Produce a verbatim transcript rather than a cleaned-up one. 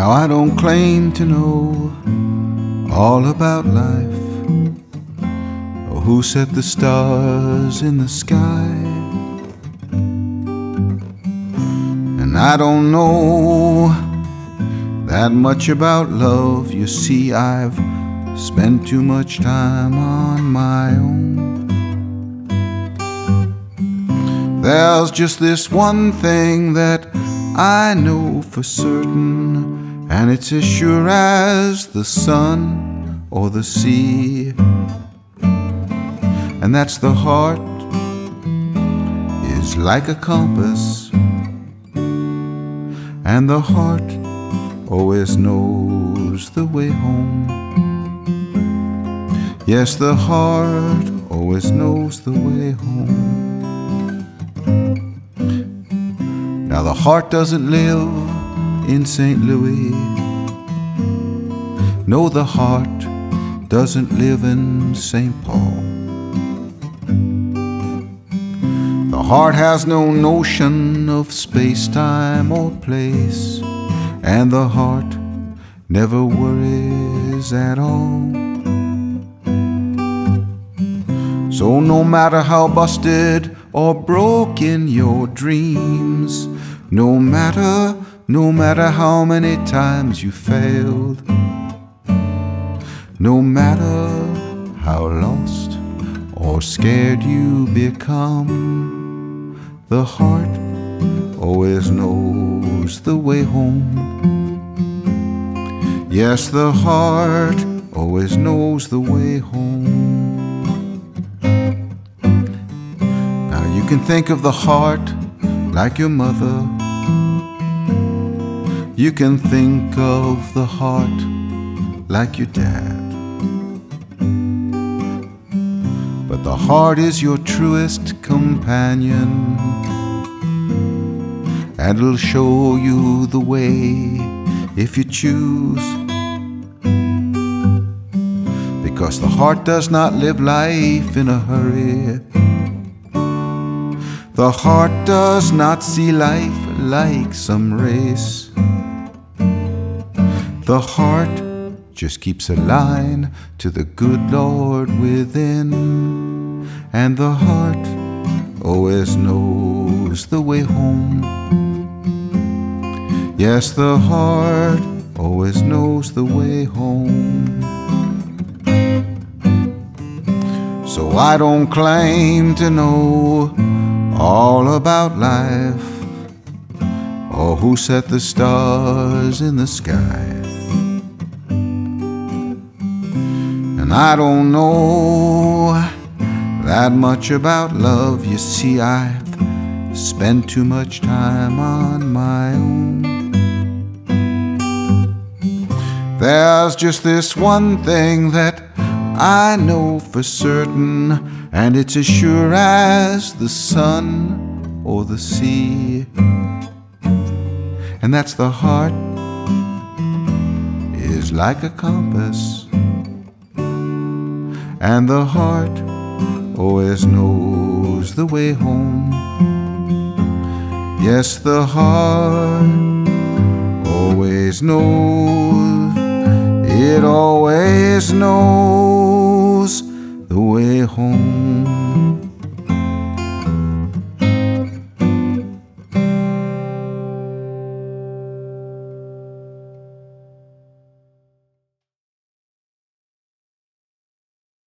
Now I don't claim to know all about life, or who set the stars in the sky. And I don't know that much about love. You see, I've spent too much time on my own. There's just this one thing that I know for certain, and it's as sure as the sun or the sea. And that's the heart is like a compass, and the heart always knows the way home. Yes, the heart always knows the way home. Now the heart doesn't live in Saint Louis. No, the heart doesn't live in Saint Paul. The heart has no notion of space, time, or place, and the heart never worries at all. So no matter how busted or broken your dreams, no matter, no matter how many times you failed, no matter how lost or scared you become, the heart always knows the way home. Yes, the heart always knows the way home. Now you can think of the heart like your mother. You can think of the heart like your dad. But the heart is your truest companion, and it'll show you the way if you choose. Because the heart does not live life in a hurry. The heart does not see life like some race. The heart just keeps a line to the good Lord within, and the heart always knows the way home. Yes, the heart always knows the way home. So I don't claim to know all about life, or who set the stars in the sky. And I don't know that much about love. You see, I've spent too much time on my own. There's just this one thing that I know for certain, and it's as sure as the sun or the sea. And that's the heart is like a compass, and the heart always knows the way home. Yes, the heart always knows, it always knows